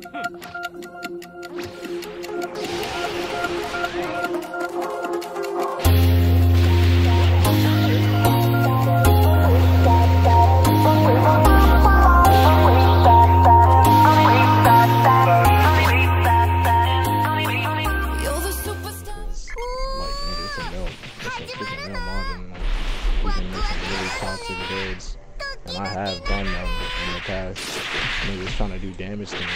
And I have done them in the past. Niggas trying to do damage to me.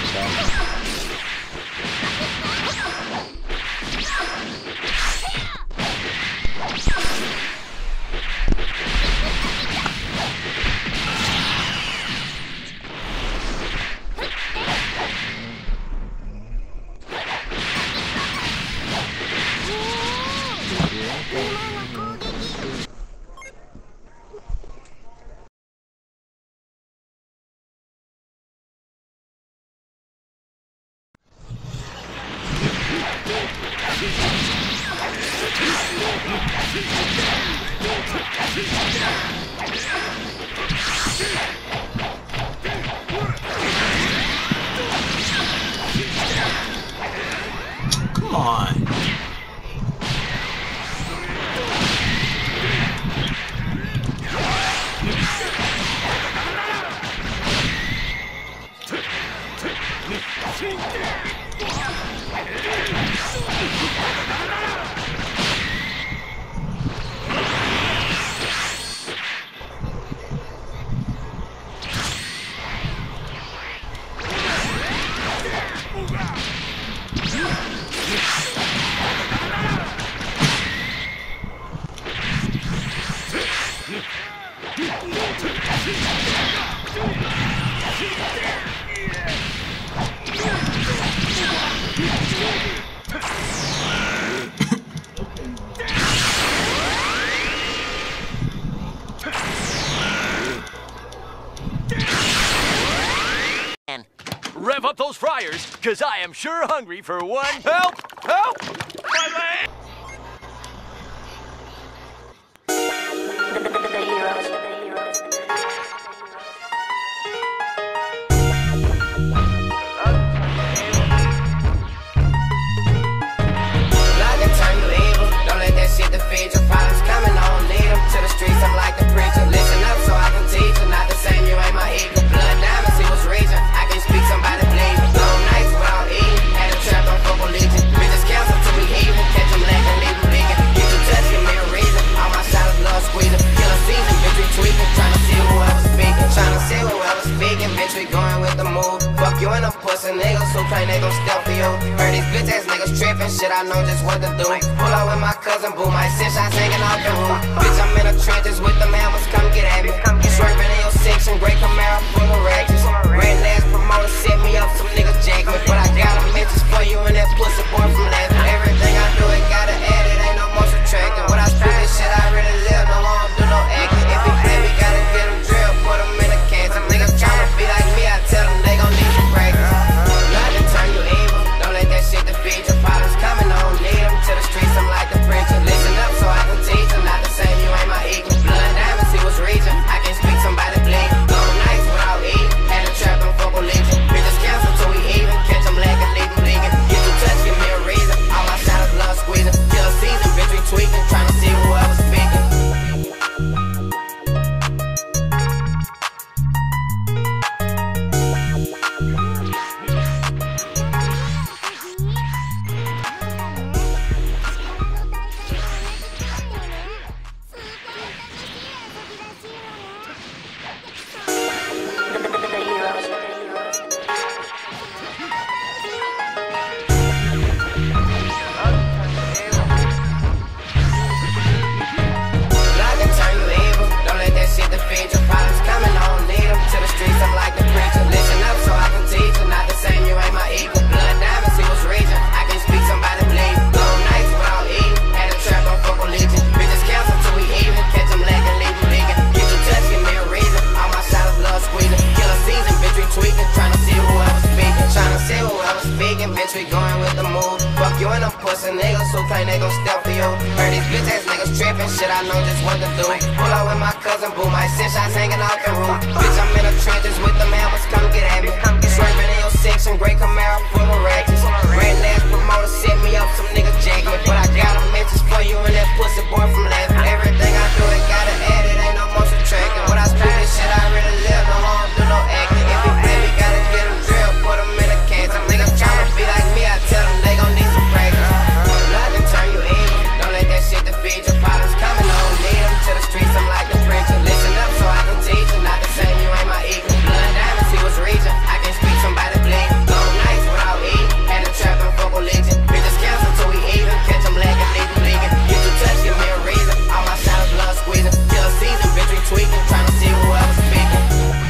Come on. Rev up those fryers, cause I am sure hungry for one. Help! Help! My leg! The heroes. Niggas who claim they gon' step for you. Heard these bitch ass niggas trippin', shit, I know just what to do. Pull up with my cousin, boo, my six shots hanging off the roof. Bitch, I'm in the trenches with the hammers, come get at me. You swerving in your section, great Camaro full of ratchets. Red ass promoter set me up, some niggas jack me. But I got a message for you and that pussy boy from last. Everything I do, it gotta add, it ain't no more subtracting. When I spit this shit, I really live, no I don't do no acting. If he play, we gotta get him drilled, put him in a can. Some niggas tryna be like me, I tell them they gon' need some practice. Turn you evil, don't let that shit defeat your problems coming on. Lead them to the streets, I'm like the preacher. Listen up so I can teach them, not the same, you ain't my equal. Blood diamonds, he was reaching, I can speak somebody bleed. Long nights without eating, had to trap them for religion. Bitches cancel till we even, catch them lacking, leave them leaking. Get you touch, give me a reason, all my shots love squeezing. Kill a season, bitch, we tweaking, trying to see whoever's speaking. Niggas who claim they gon' step for you. Heard these bitch ass niggas trippin', shit, I know just what to do. Pull up with my cousin, boo, my six shots hanging off the roof. Bitch, I'm in the trenches with the hammers, come get at me. You swerving in your six action, great Camaro full of ratchets. Red last promoter set me up, some niggas jack me. But I got a message for you and that pussy boy from last. Everything I do, it gotta add, it ain't no more subtracting. When I spit this shit, I really live, no I don't do no acting. If we play, we gotta get them drilled, put them in a can. Some niggas tryna be like me, I tell them they gon' need some practice. Nothing turn you evil, don't let that shit defeat your problems coming on. Lead them to the streets, I'm like the preacher. Listen up so I can teach you, not the same, you ain't my equal. Blood diamonds, he was reaching, I can speak somebody bleed. Long nights without eating, had to trap and fuck religion. Bitches cancel till we even, catch them lagging, leave them leaking. Get you touch, give me a reason, all my shots blood squeezing. Till a season, bitch we tweaking, tryna see whoever's speaking.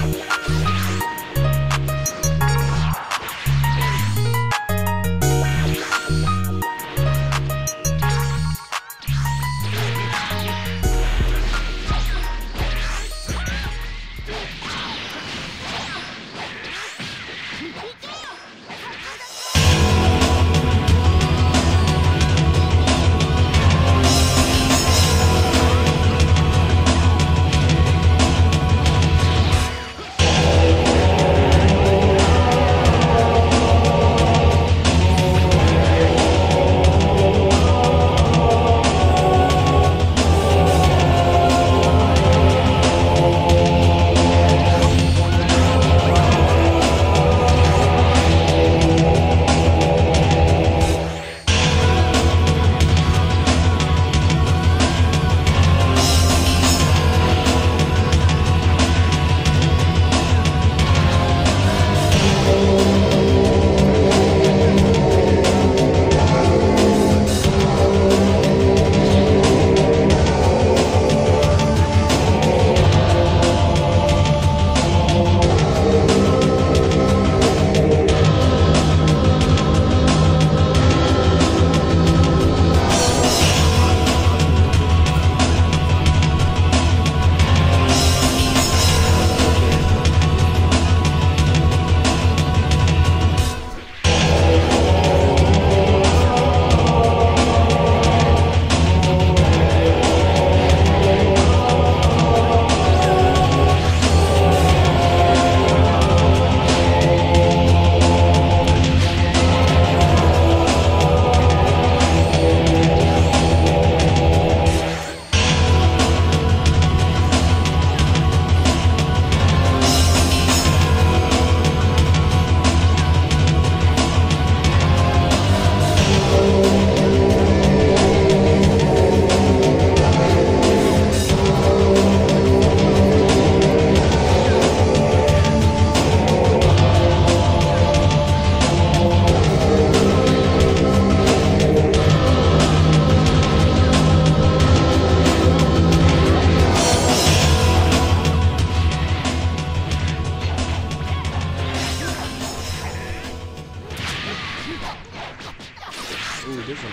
Ooh, this is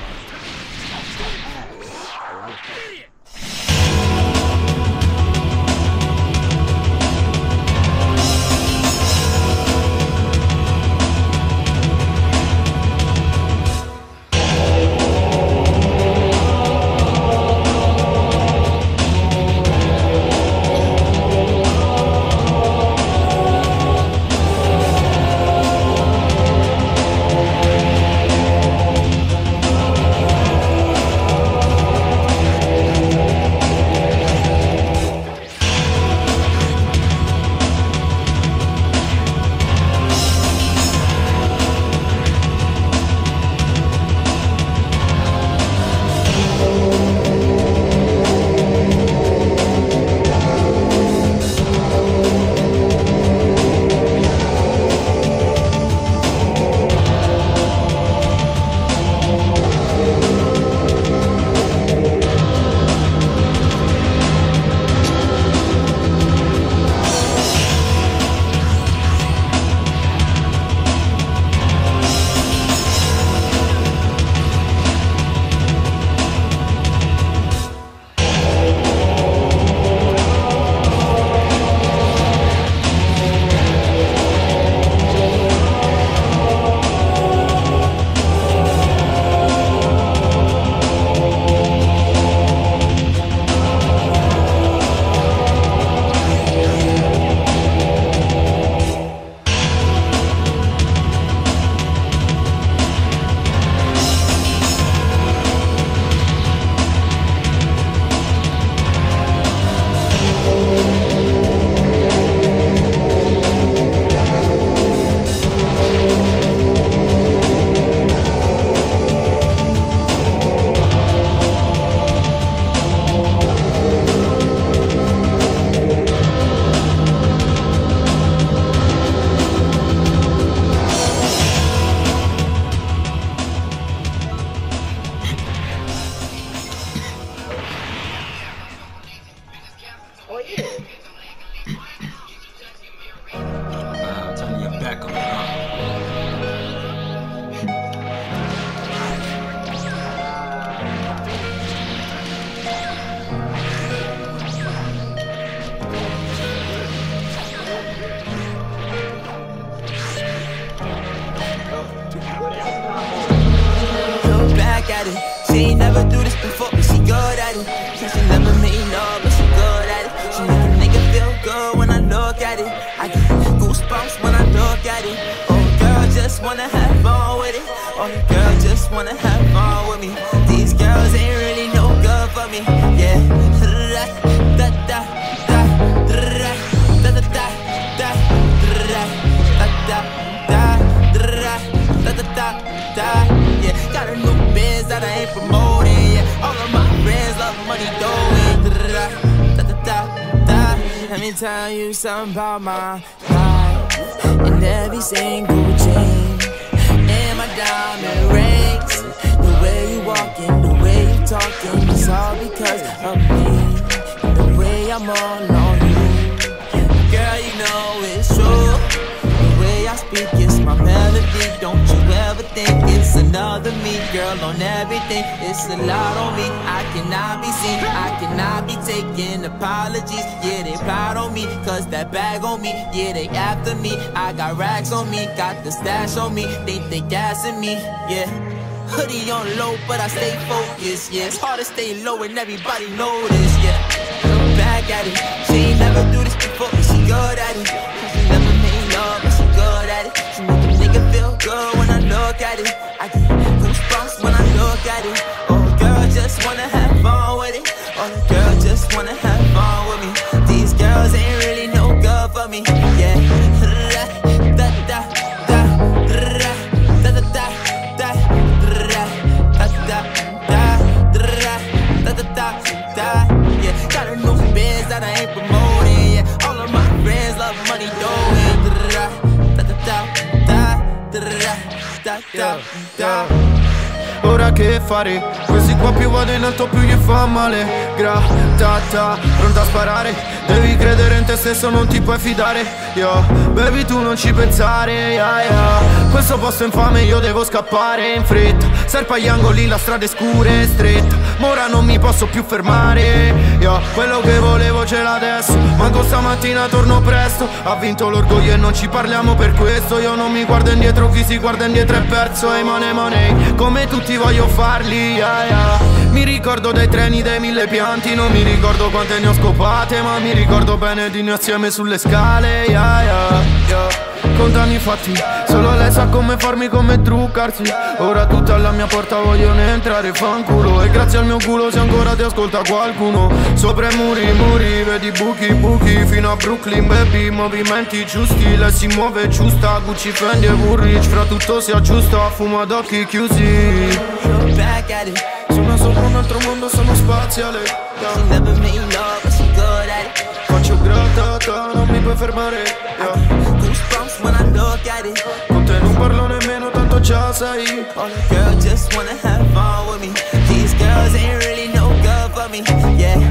it. She ain't never do this before, but she good at it. She never made love, but she good at it. She make a nigga feel good when I look at it. I get goosebumps when I look at it. Oh, girl just wanna have fun with it. Oh, girl just wanna have fun with me. These girls ain't really no good for me. Yeah. Da da da da da da da da da da da da da. Yeah, got a new biz that I ain't promoting. Yeah, all of my friends love money doing. Da da da da. Let me tell you something about my life. And every single chain and my diamond rings. The way you walking, the way you talking, it's all because of me. And the way I'm all on you, girl, you know it's true. The way I speak is my melody. Don't you ever think it's another me, girl, on everything. It's a lot on me. I cannot be seen, I cannot be taking apologies. Yeah, they proud on me, cause that bag on me. Yeah, they after me. I got racks on me, got the stash on me. They gassing me, yeah. Hoodie on low, but I stay focused, yeah. It's hard to stay low and everybody know this, yeah. I'm back at it. She ain't never do this before, but she good at it. She never made love, but she good at it. She make a nigga feel good when I look at it. I get goosebumps when I look at it. Oh, girl just wanna have fun with it. Oh, the girl just wanna have fun with me. These girls ain't really no good for me, yeah. Da da da da da da da. Yeah, got a new biz that I ain't promoting. Yeah, all of my friends love money doing. Ora che fare? Questi qua più vado in alto più gli fa male. Grattata, pronta a sparare. Devi credere in te stesso, non ti puoi fidare. Yo, baby tu non ci pensare, yeah, yeah. Questo posto infame io devo scappare in fretta. Serpa agli angoli, la strada è scura e stretta. Ma ora non mi posso più fermare. Yo, quello che volevo ce l'ho adesso. Manco stamattina torno presto. Ha vinto l'orgoglio e non ci parliamo per questo. Io non mi guardo indietro, chi si guarda indietro è perso. E money, come tutti voglio farli, yeah, yeah. Mi ricordo dei treni, dei 1000 pianti. Non mi ricordo quante ne ho scopate, ma mi ricordo bene di noi assieme sulle scale, yeah, yeah, yeah. Contano i fatti, solo lei sa come farmi, come truccarsi. Ora tutta alla mia porta vogliono entrare, fanculo. E grazie al mio culo se ancora ti ascolta qualcuno. Sopra i muri, vedi buchi fino a Brooklyn, baby, movimenti giusti. Lei si muove giusta, Gucci, Fendi e Woolrich. Fra tutto si aggiusta, fuma ad occhi chiusi. Back at it. Sono sopra un altro mondo, sono spaziale, yeah. She never made love, but she good at it. Faccio grattata, non mi puoi fermare, yeah. Goosebumps when I look at it. Con te non parlo nemmeno, tanto già sai. All the girls just wanna have fun with me. These girls ain't really no good for me, yeah.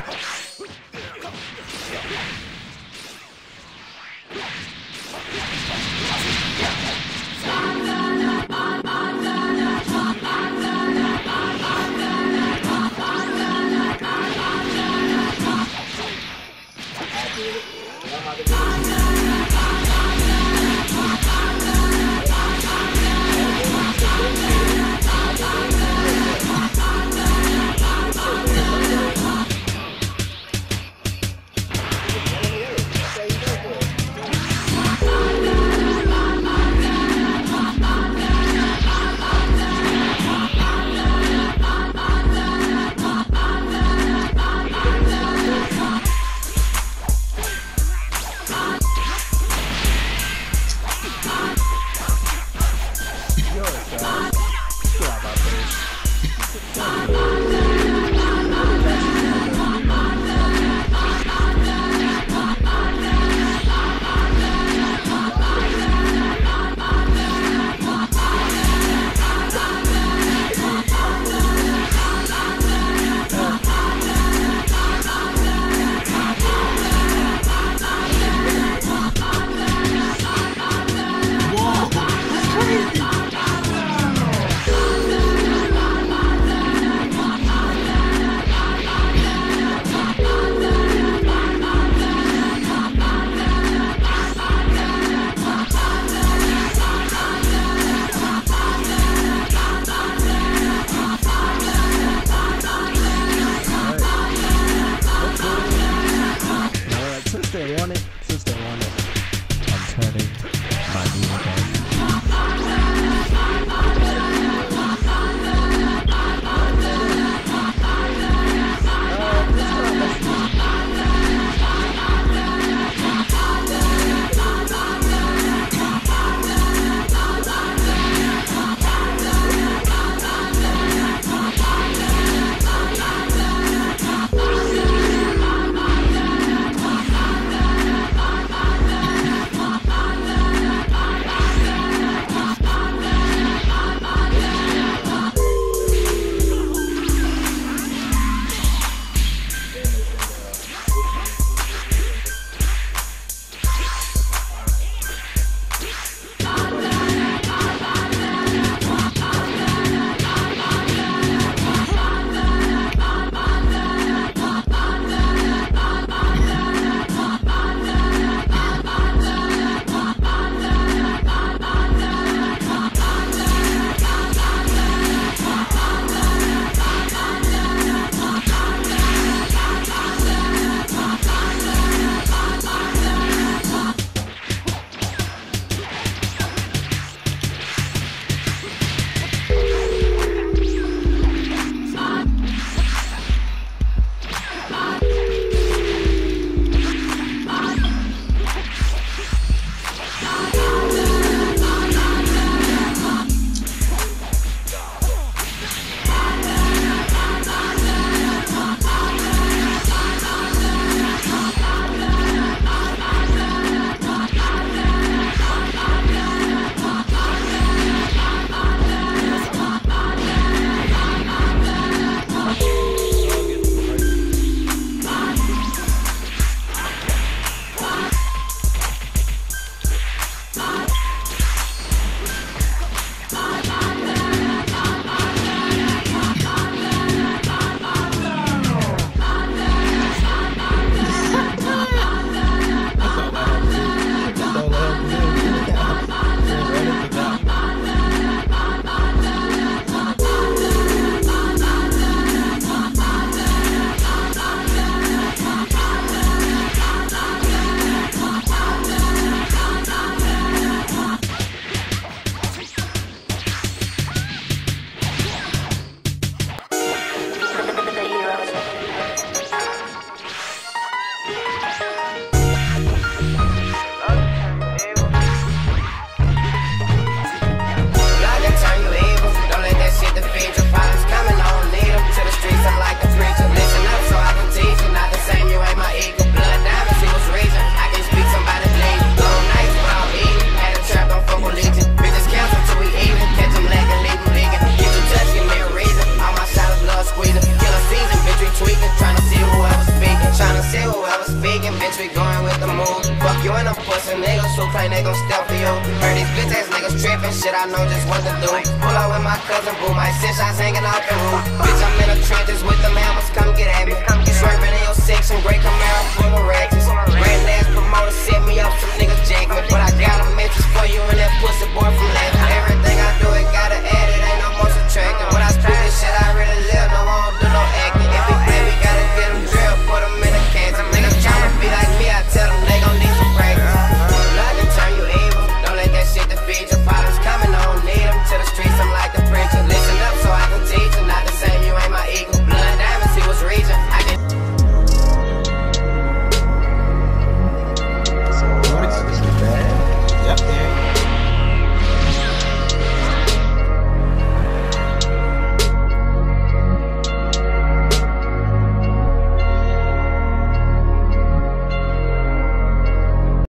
bitch, we going with the move. Fuck you and them pussy niggas who claim they gon' step for you. Heard these bitch ass niggas trippin', shit, I know just what to do. Pull out with my cousin, boo, my 6 shots hanging out the roof. Bitch, I'm in the trenches with them hammers, come get at me. Swerving in your section, great Camaro full of ratchets. Grand ass promoter set me up, some niggas jack me. But I got a message for you and that pussy boy from Lagos.